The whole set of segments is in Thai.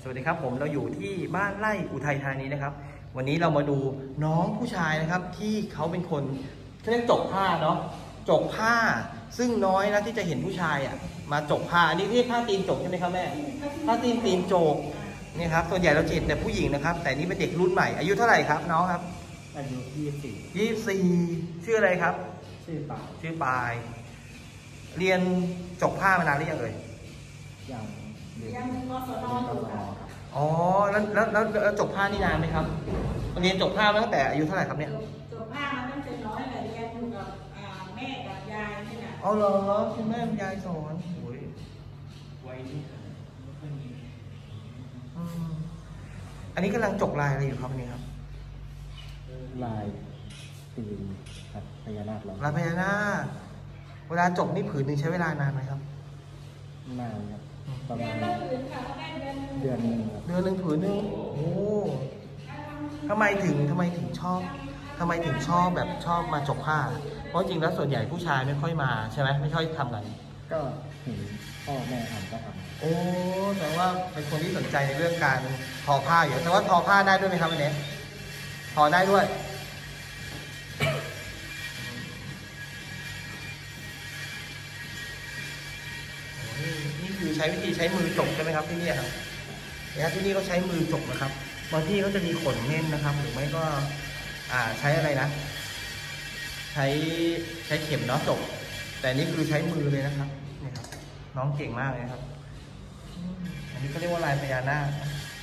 สวัสดีครับผมเราอยู่ที่บ้านไร่อุทัยธานีนะครับวันนี้เรามาดูน้องผู้ชายนะครับที่เขาเป็นคนเรียกจกผ้าเนาะจกผ้าซึ่งน้อยนะที่จะเห็นผู้ชายอ่ะมาจกผ้าอันนี้เรียกผ้าตีนจกใช่ไหมครับแม่ผ้าตีนจกนี่ครับส่วนใหญ่เราเห็นแต่ผู้หญิงนะครับแต่นี่เป็นเด็กรุ่นใหม่อายุเท่าไหร่ครับน้องครับอายุ 24ชื่ออะไรครับชื่อปายเรียนจกผ้ามานานหรือยังเอ่ยยังกศนอยู่ค่ะอ๋อแล้วจกผ้านี่นานไหมครับเรียนจกผ้ามาตั้งแต่อายุเท่าไหร่ครับเนี่ยจบผ้ามาตั้งแต่น้อยเลยเรียนอยู่กับแม่กับยายนี่แหละอ๋อเหรอคุณแม่คุณยายสอนโอ้ยไว้นี่อันนี้กำลังจกลายอะไรอยู่ครับอันนี้ครับลายตีนครับพญานาคลายพญานาคเวลาจกนี่ผืนหนึ่งใช้เวลานานไหมครับนานครับประมาณเดือนค่ะเดือนหนึ่งผืนหนึ่งโอ้ทำไมถึงชอบแบบชอบมาจกผ้าเพราะจริงแล้วส่วนใหญ่ผู้ชายไม่ค่อยมาใช่ไหมไม่ค่อยทำกันก็เห็นพ่อแม่ทำก็ทำโอ้แต่ว่าเป็นคนที่สนใจในเรื่องการทอผ้าอยู่แต่ว่าทอผ้าได้ด้วยไหมครับวันนี้ทอได้ด้วยนี่คือใช้วิธีใช้มือจกใช่ไหมครับที่นี่ครับที่นี่ก็ใช้มือจกนะครับบางที่ก็จะมีขนเม่นนะครับหรือไม่ก็ใช้อะไรนะใช้เข็มเนาะจกแต่นี่คือใช้มือเลยนะครับนี่ครับน้องเก่งมากเลยครับอันนี้ก็เรียกว่าลายพญานาค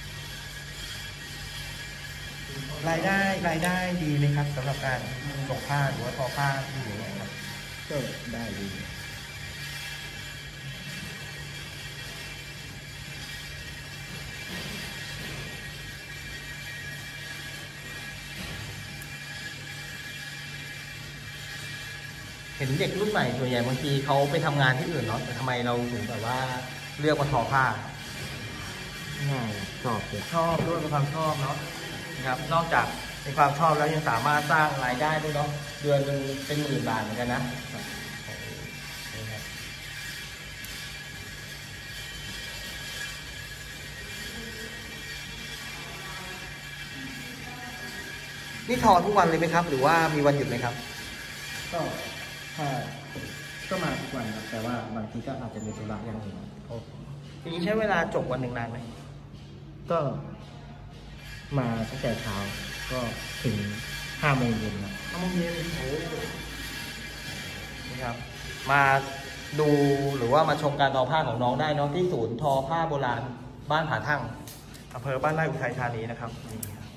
รายได้ดีไหมครับสำหรับการจกผ้าหรือว่าทอผ้าที่อย่างนี้ครับก็ได้ดีเห็นเด็กรุ่นใหม่ส่วนใหญ่บางทีเขาไปทำงานที่อื่นเนาะแต่ทำไมเราถึงแบบว่าเลือกมาทอผ้าง่ายชอบด้วยเป็นความชอบเนาะนะครับนอกจากเป็นความชอบแล้วยังสามารถสร้างรายได้ด้วยเนาะเดือนนึงเป็น10,000 บาทเหมือนกันนะนี่ทอทุกวันเลยไหมครับหรือว่ามีวันหยุดไหมครับก็มาทุกวันครับแต่ว่าบางทีก็อาจจะมีธุระอย่างอื่นทีนี้ใช้เวลาจบวันหนึ่งนานไหมก็มาตั้งแต่เช้าก็ถึง5 โมงเย็นนะ 5 โมงเย็นโอ้นี่ครับมาดูหรือว่ามาชมการทอผ้าของน้องได้เนาะที่ศูนย์ทอผ้าโบราณบ้านผาทั่งอำเภอบ้านไร่อุทัยธานีนะครับนี่